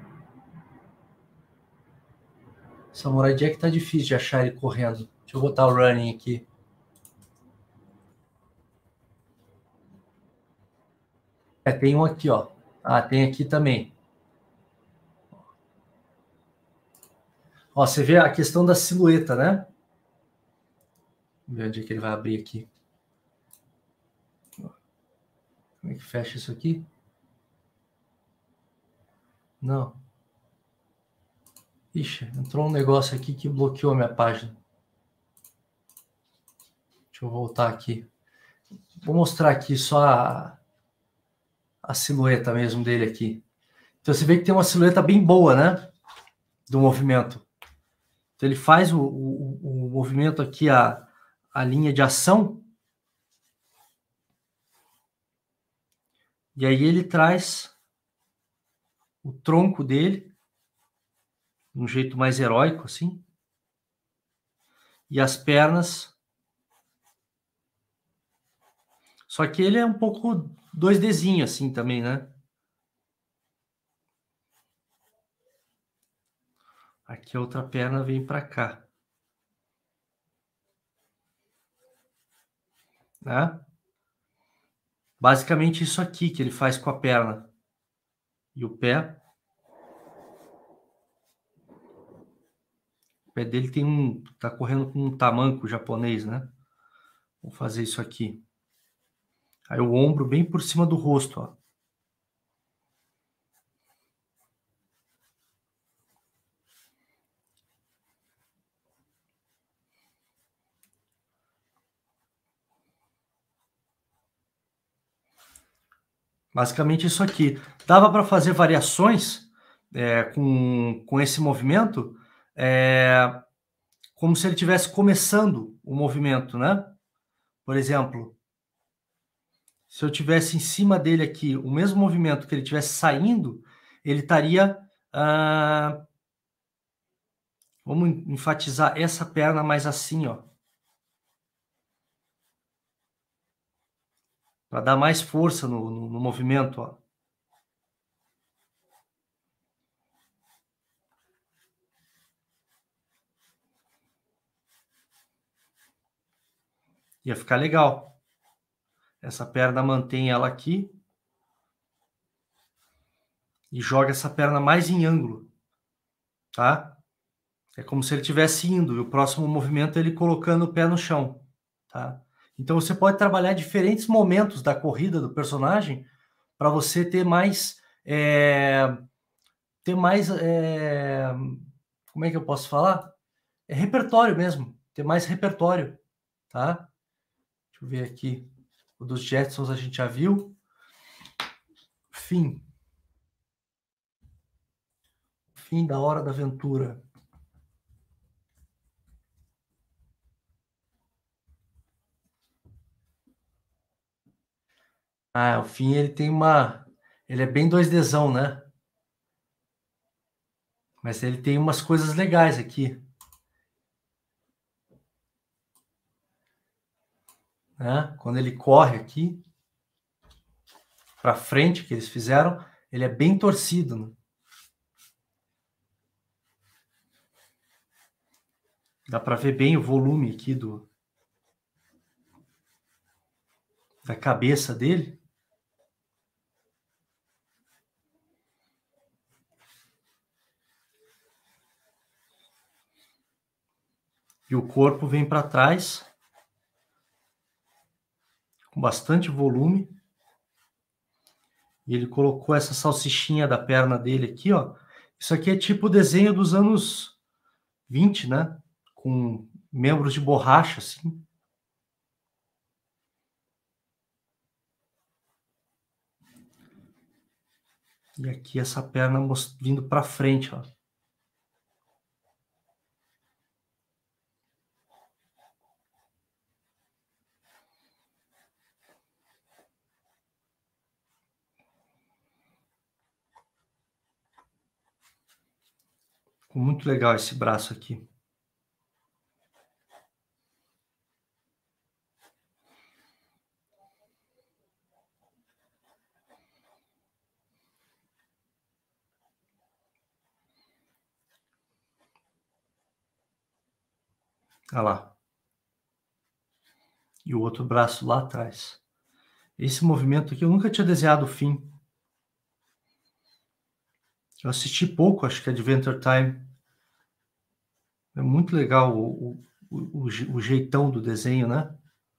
Samurai Jack, tá difícil de achar ele correndo. Deixa eu botar o running aqui. É, tem um aqui, ó. Ah, tem aqui também. Ó, você vê a questão da silhueta, né? Vamos ver onde é que ele vai abrir aqui. Como é que fecha isso aqui? Não. Ixi, entrou um negócio aqui que bloqueou a minha página. Deixa eu voltar aqui. Vou mostrar aqui só a, a silhueta mesmo dele aqui. Então você vê que tem uma silhueta bem boa, né? Do movimento. Então ele faz o, o, o movimento aqui, a, a linha de ação. E aí ele traz o tronco dele de um jeito mais heróico, assim. E as pernas. Só que ele é um pouco dois Dzinho, assim, também, né? Aqui a outra perna vem para cá. Né? Basicamente isso aqui que ele faz com a perna. E o pé. O pé dele tem um... Tá correndo com um tamanco japonês, né? Vou fazer isso aqui. Aí o ombro bem por cima do rosto, ó. Basicamente isso aqui. Dava para fazer variações é, com, com esse movimento, é, como se ele estivesse começando o movimento, né? Por exemplo, se eu tivesse em cima dele aqui o mesmo movimento que ele estivesse saindo, ele estaria... Ah, vamos enfatizar essa perna mais assim, ó. Para dar mais força no, no, no movimento, ó. Ia ficar legal. Essa perna mantém ela aqui. E joga essa perna mais em ângulo, tá? É como se ele estivesse indo, e o próximo movimento é ele colocando o pé no chão, tá? Então você pode trabalhar diferentes momentos da corrida do personagem para você ter mais, é, ter mais, é, como é que eu posso falar? É repertório mesmo, ter mais repertório, tá? Deixa eu ver aqui. O dos Jetsons a gente já viu. Fim. Fim da Hora da Aventura. Ah, o fim ele tem uma... Ele é bem dois Dzão, né? Mas ele tem umas coisas legais aqui. Né? Quando ele corre aqui para frente, que eles fizeram, ele é bem torcido. Né? Dá para ver bem o volume aqui do da cabeça dele. E o corpo vem para trás, com bastante volume. E ele colocou essa salsichinha da perna dele aqui, ó. Isso aqui é tipo o desenho dos anos vinte, né? Com membros de borracha, assim. E aqui essa perna vindo para frente, ó. Ficou muito legal esse braço aqui. Olha lá. E o outro braço lá atrás. Esse movimento aqui eu nunca tinha desenhado o fim. Eu assisti pouco, acho que Adventure Time. É muito legal o, o, o, o jeitão do desenho, né?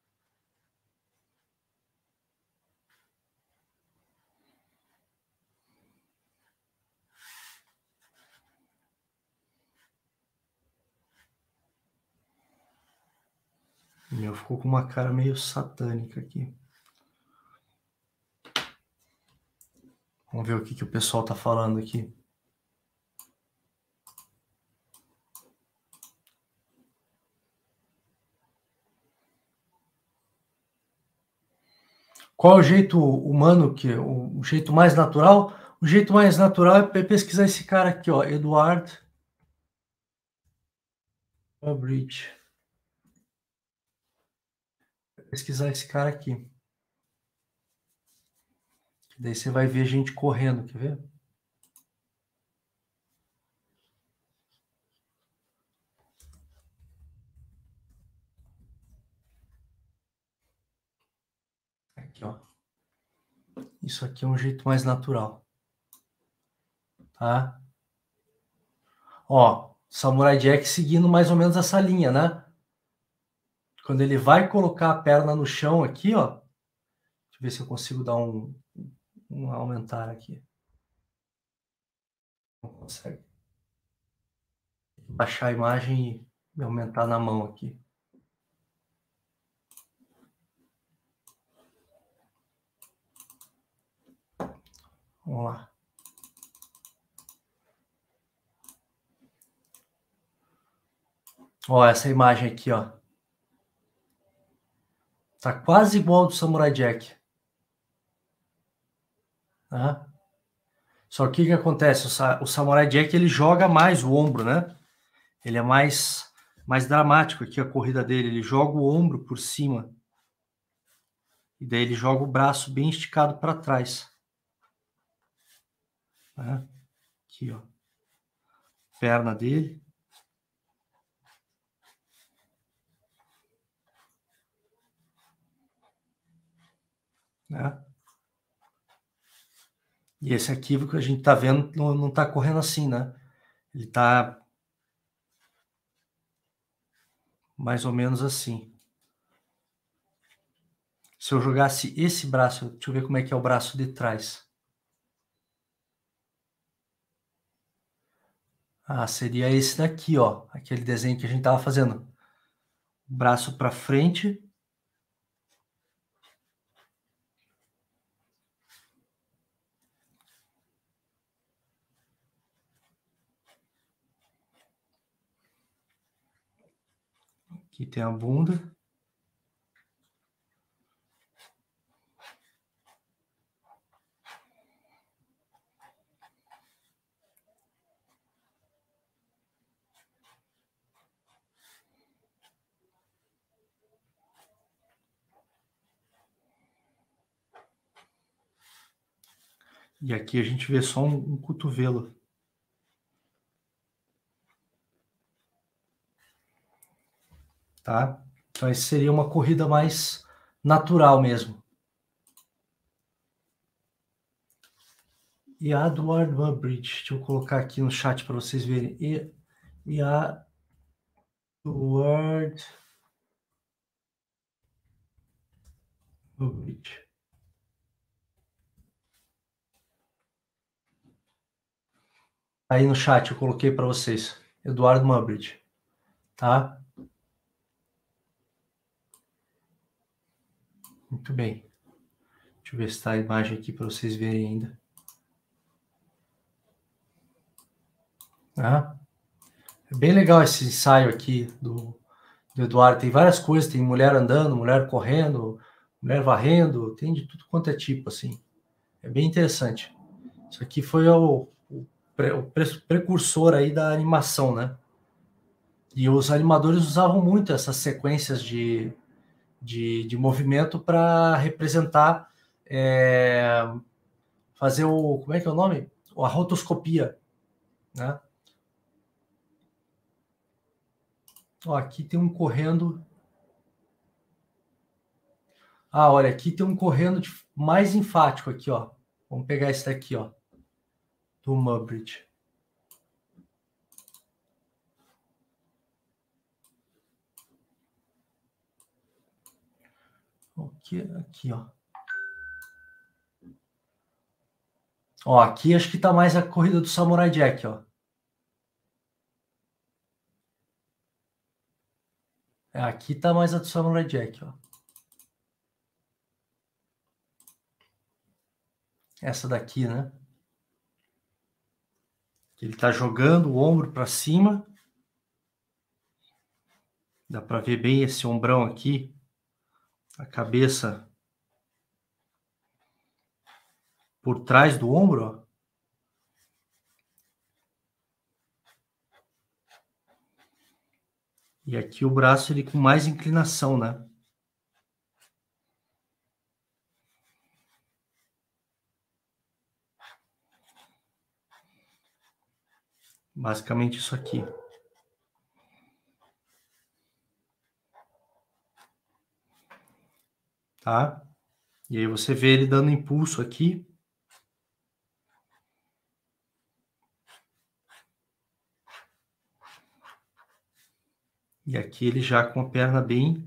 Meu, ficou com uma cara meio satânica aqui. Vamos ver o que, que o pessoal tá falando aqui. Qual é o jeito humano, que o, o jeito mais natural? O jeito mais natural é pesquisar esse cara aqui, ó, Edward Bridge. Pesquisar esse cara aqui. Daí você vai ver gente correndo, quer ver? Aqui, ó. Isso aqui é um jeito mais natural. Tá? Ó, Samurai Jack seguindo mais ou menos essa linha, né? Quando ele vai colocar a perna no chão aqui, ó. Deixa eu ver se eu consigo dar um, um aumentar aqui. Não consegue. Baixar a imagem e aumentar na mão aqui. Vamos lá. Ó, essa imagem aqui, ó. Tá quase igual ao do Samurai Jack. Tá? Só que o que acontece? O, Sa o Samurai Jack, ele joga mais o ombro, né? Ele é mais, mais dramático aqui a corrida dele. Ele joga o ombro por cima. E daí ele joga o braço bem esticado para trás. Tá? Aqui, ó. Perna dele. né? E esse aqui que a gente está vendo não está correndo assim, né? Ele está mais ou menos assim. Se eu jogasse esse braço, deixa eu ver como é que é o braço de trás. Ah, seria esse daqui, ó, aquele desenho que a gente estava fazendo. Braço para frente. Aqui tem a bunda. E aqui a gente vê só um, um cotovelo. Tá? Então, essa seria uma corrida mais natural mesmo. E a Edward Muybridge, deixa eu colocar aqui no chat para vocês verem. E, e a Edward Muybridge. Aí no chat eu coloquei para vocês. Eduardo Muybridge. Tá? Muito bem. Deixa eu ver se está a imagem aqui para vocês verem ainda. Ah, é bem legal esse ensaio aqui do, do Eduardo. Tem várias coisas, tem mulher andando, mulher correndo, mulher varrendo, tem de tudo quanto é tipo, assim. É bem interessante. Isso aqui foi o, o, pre, o pre, precursor aí da animação, né? E os animadores usavam muito essas sequências de, de, de movimento para representar, é, fazer o, como é que é o nome? A rotoscopia, né? Ó, aqui tem um correndo. Ah, olha, aqui tem um correndo de, mais enfático aqui, ó. Vamos pegar esse daqui, ó, do Muybridge. Aqui, aqui, ó. Ó, aqui acho que tá mais a corrida do Samurai Jack, ó. Aqui tá mais a do Samurai Jack, ó. Essa daqui, né? Ele tá jogando o ombro para cima. Dá para ver bem esse ombrão aqui. A cabeça por trás do ombro, ó. E aqui o braço ele com mais inclinação, né? Basicamente isso aqui. Tá? E aí você vê ele dando impulso aqui. E aqui ele já com a perna bem...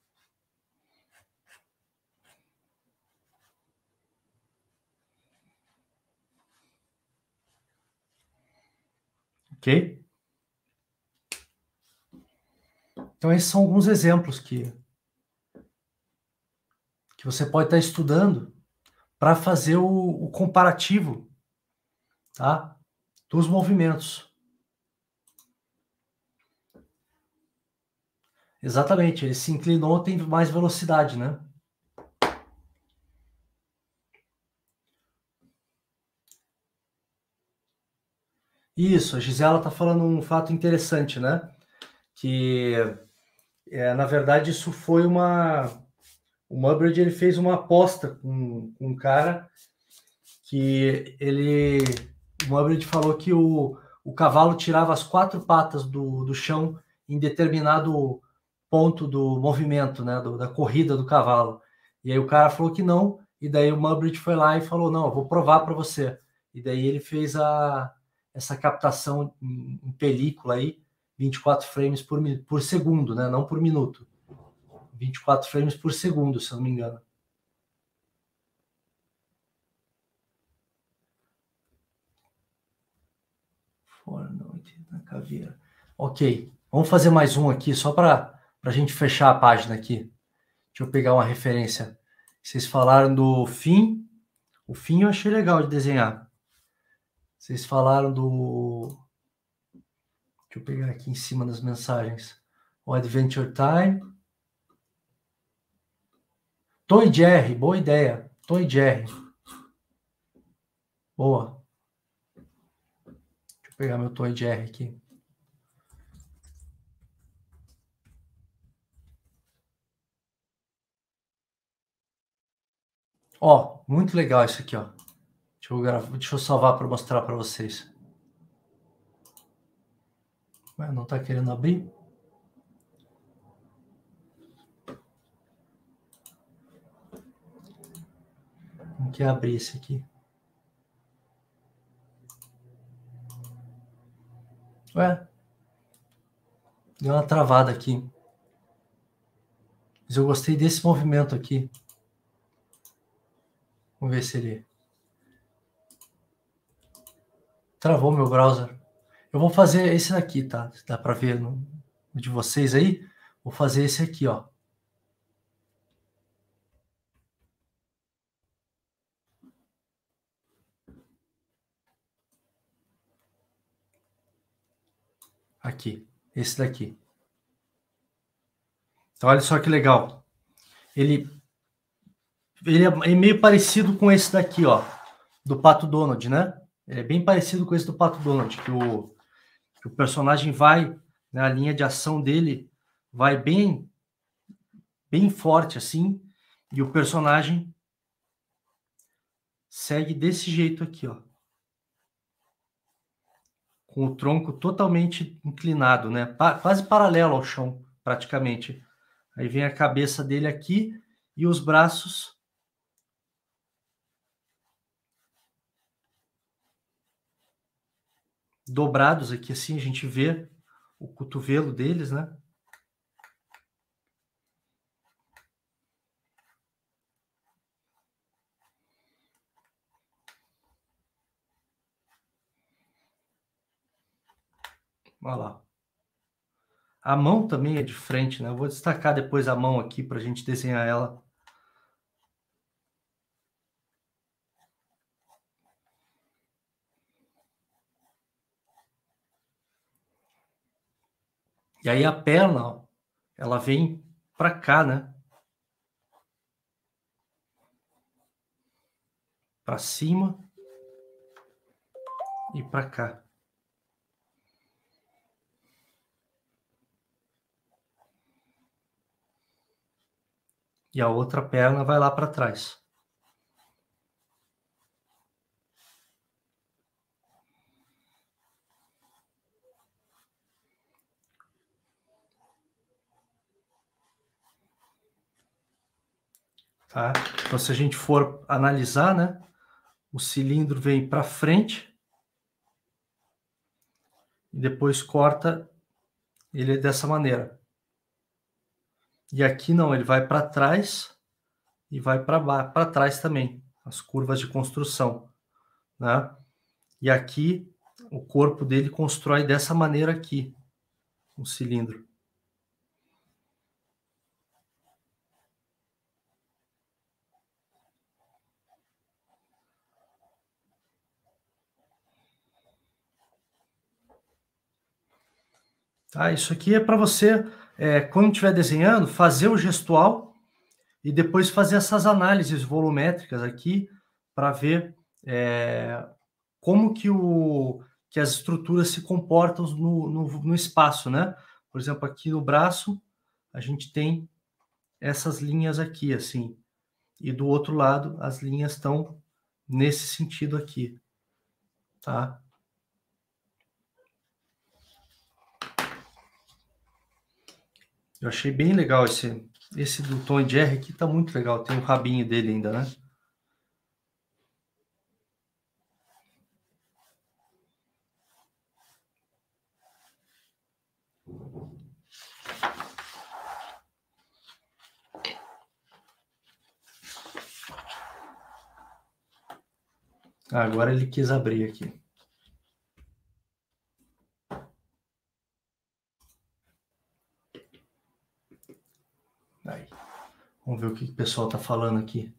Ok? Então esses são alguns exemplos que, que você pode estar estudando para fazer o, o comparativo, tá? Dos movimentos. Exatamente, ele se inclinou, tem mais velocidade, né? Isso, a Gisela está falando um fato interessante, né? Que, é, na verdade, isso foi uma... O Muybridge, ele fez uma aposta com, com um cara que ele... O Muybridge falou que o, o cavalo tirava as quatro patas do, do chão em determinado ponto do movimento, né? Do, da corrida do cavalo. E aí o cara falou que não, e daí o Murbridge foi lá e falou, não, eu vou provar para você. E daí ele fez a, essa captação em, em película aí, vinte e quatro frames por, por segundo, né? Não por minuto. vinte e quatro frames por segundo, se eu não me engano. Fornoite na caveira. Ok, vamos fazer mais um aqui, só para a gente fechar a página aqui. Deixa eu pegar uma referência. Vocês falaram do fim. O fim eu achei legal de desenhar. Vocês falaram do... Deixa eu pegar aqui em cima das mensagens. O Adventure Time. Tom e Jerry, boa ideia. Tom e Jerry. Boa. Deixa eu pegar meu Tom e Jerry aqui. Ó, muito legal isso aqui, ó. Deixa eu, gravar, deixa eu salvar para mostrar para vocês. Ué, não está querendo abrir? Não quer abrir esse aqui. Ué, deu uma travada aqui. Mas eu gostei desse movimento aqui. Vamos ver se ele... Travou meu browser. Eu vou fazer esse daqui, tá? Dá para ver no de vocês aí? Vou fazer esse aqui, ó. Aqui, esse daqui. Então, olha só que legal. Ele, ele é meio parecido com esse daqui, ó, do Pato Donald, né? Ele é bem parecido com esse do Pato Donald, que o, que o personagem vai, né, a linha de ação dele vai bem, bem forte assim, e o personagem segue desse jeito aqui, ó. Com o tronco totalmente inclinado, né? Pa- quase paralelo ao chão, praticamente. Aí vem a cabeça dele aqui e os braços dobrados aqui, assim, a gente vê o cotovelo deles, né? Olha lá. A mão também é de frente, né? Eu vou destacar depois a mão aqui para a gente desenhar ela. E aí a perna, ó, ela vem para cá, né? Para cima e para cá. E a outra perna vai lá para trás. Tá? Então, se a gente for analisar, né? O cilindro vem para frente e depois corta ele dessa maneira. E aqui não, ele vai para trás e vai para trás também, as curvas de construção, né? E aqui o corpo dele constrói dessa maneira aqui, o cilindro. Tá? Isso aqui é para você, é, quando estiver desenhando, fazer o gestual e depois fazer essas análises volumétricas aqui para ver é, como que, o, que as estruturas se comportam no, no, no espaço, né? Por exemplo, aqui no braço, a gente tem essas linhas aqui, assim. E do outro lado, as linhas estão nesse sentido aqui, tá? Eu achei bem legal esse, esse do Tom e Jerry aqui, tá muito legal. Tem o rabinho dele ainda, né? Agora ele quis abrir aqui. Aí. Vamos ver o que o pessoal está falando aqui.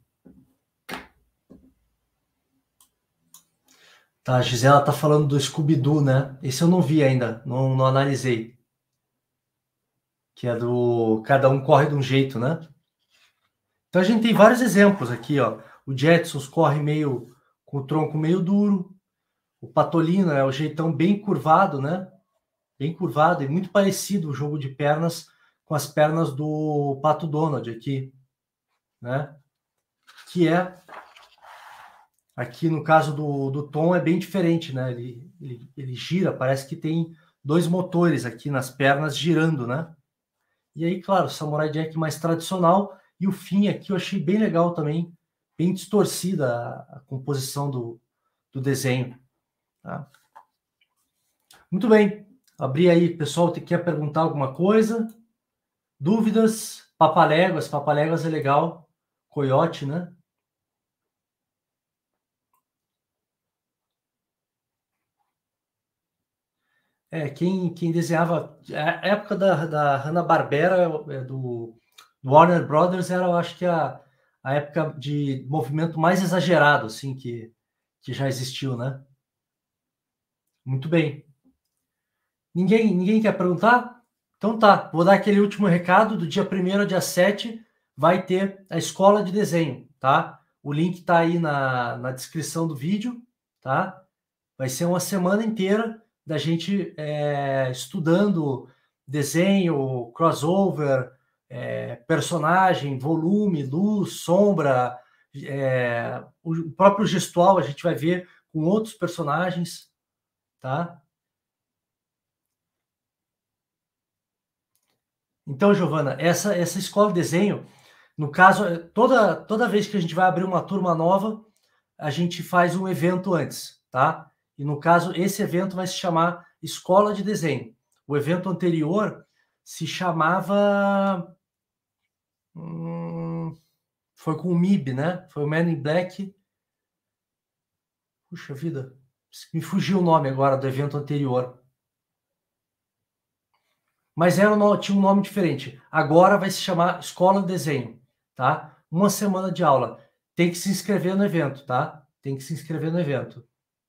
Tá, a Gisela tá falando do Scooby-Doo, né? Esse eu não vi ainda, não, não analisei. Que é do Cada Um Corre de um Jeito, né? Então a gente tem vários exemplos aqui, ó. O Jetsons corre meio com o tronco meio duro. O Patolino é o jeitão bem curvado, né? Bem curvado e muito parecido o jogo de pernas com as pernas do Pato Donald aqui, né? Que é, aqui no caso do, do Tom, é bem diferente, né? Ele, ele, ele gira, parece que tem dois motores aqui nas pernas girando, né? E aí, claro, Samurai Jack mais tradicional. E o fim aqui eu achei bem legal também, bem distorcida a, a composição do, do desenho. Tá? Muito bem. Abri aí, pessoal, quer perguntar alguma coisa? Dúvidas? Papaléguas, Papaléguas é legal. Coiote, né? É, quem, quem desenhava... A época da, da Hanna-Barbera, do, do Warner Brothers, era, eu acho que, a, a época de movimento mais exagerado, assim, que, que já existiu, né? Muito bem. Ninguém, ninguém quer perguntar? Então tá, vou dar aquele último recado. Do dia primeiro ao dia sete vai ter a escola de desenho, tá? O link tá aí na, na descrição do vídeo, tá? Vai ser uma semana inteira da gente é, estudando desenho, crossover, é, personagem, volume, luz, sombra, é, o próprio gestual a gente vai ver com outros personagens, tá? Então, Giovana, essa, essa escola de desenho, no caso, toda, toda vez que a gente vai abrir uma turma nova, a gente faz um evento antes, tá? E no caso, esse evento vai se chamar Escola de Desenho. O evento anterior se chamava. Hum, foi com o M I B, né? Foi o Man in Black. Puxa vida, me fugiu o nome agora do evento anterior. Mas era um, tinha um nome diferente. Agora vai se chamar Escola de Desenho, tá? Uma semana de aula. Tem que se inscrever no evento, tá? Tem que se inscrever no evento.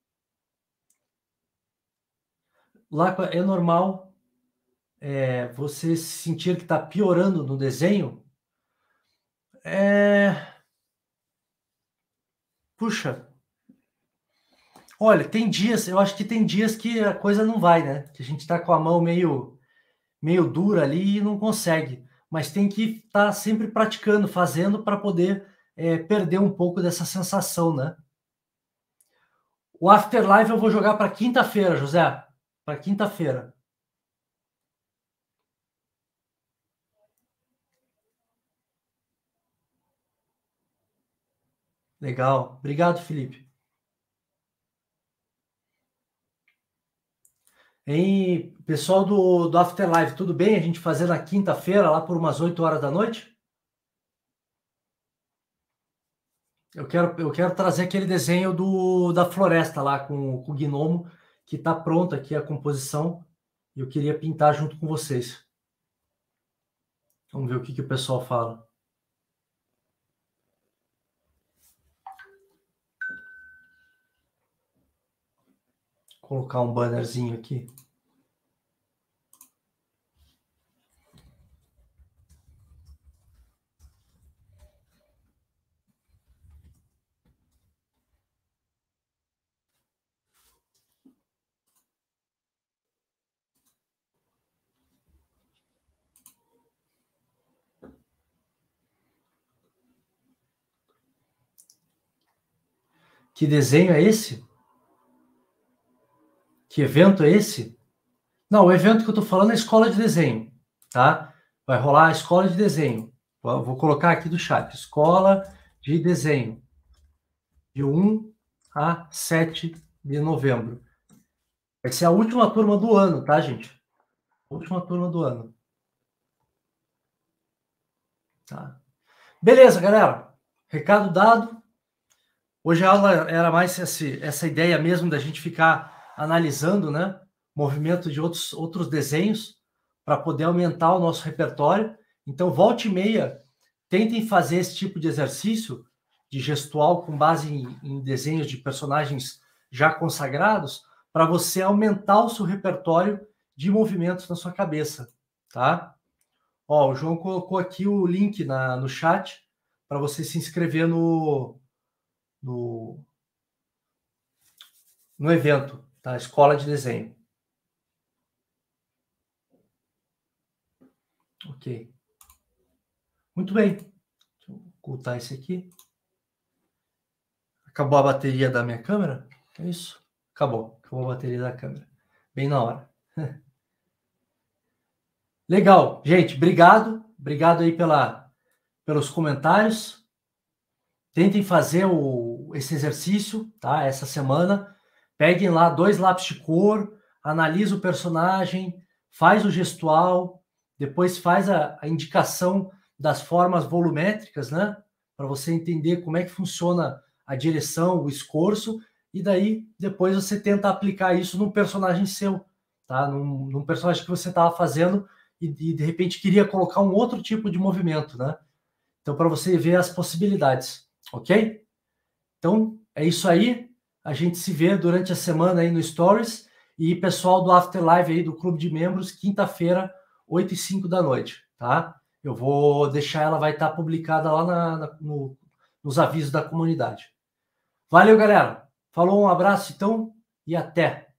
Lá é normal é, você sentir que está piorando no desenho. É... Puxa, olha, tem dias, eu acho que tem dias que a coisa não vai, né? Que a gente está com a mão meio, meio dura ali e não consegue. Mas tem que estar tá sempre praticando, fazendo para poder é, perder um pouco dessa sensação, né? O Afterlife eu vou jogar para quinta-feira, José. Para quinta-feira. Legal. Obrigado, Felipe. Hein, pessoal do, do Afterlife, tudo bem a gente fazer na quinta-feira, lá por umas oito horas da noite? Eu quero, eu quero trazer aquele desenho do, da floresta lá com, com o gnomo, que está pronto aqui a composição, e eu queria pintar junto com vocês. Vamos ver o que, que o pessoal fala. Vou colocar um bannerzinho aqui. Que desenho é esse? Que evento é esse? Não, o evento que eu estou falando é a escola de desenho, tá? Vai rolar a escola de desenho. Vou colocar aqui do chat. Escola de desenho. De um a sete de novembro. Vai ser a última turma do ano, tá, gente? Última turma do ano. Tá. Beleza, galera. Recado dado. Hoje a aula era mais esse, essa ideia mesmo da gente ficar analisando, né, movimento de outros, outros desenhos para poder aumentar o nosso repertório. Então, volta e meia, tentem fazer esse tipo de exercício de gestual com base em, em desenhos de personagens já consagrados, para você aumentar o seu repertório de movimentos na sua cabeça, tá? Ó, o João colocou aqui o link na, no chat para você se inscrever no, no, no evento, tá? Escola de Desenho. Ok. Muito bem. Deixa eu ocultar esse aqui. Acabou a bateria da minha câmera? É isso? Acabou. Acabou a bateria da câmera. Bem na hora. Legal. Gente, obrigado. Obrigado aí pela, pelos comentários. Tentem fazer o, esse exercício, tá? Essa semana. Peguem lá dois lápis de cor, analisa o personagem, faz o gestual, depois faz a, a indicação das formas volumétricas, né? Para você entender como é que funciona a direção, o escorço, e daí depois você tenta aplicar isso num personagem seu, tá? Num, num personagem que você estava fazendo e, e de repente queria colocar um outro tipo de movimento, né? Então, para você ver as possibilidades, ok? Então, é isso aí. A gente se vê durante a semana aí no Stories. E pessoal do Afterlive aí do Clube de Membros, quinta-feira, oito e cinco da noite, tá? Eu vou deixar, ela vai estar publicada lá na, na, no, nos avisos da comunidade. Valeu, galera. Falou, um abraço então e até.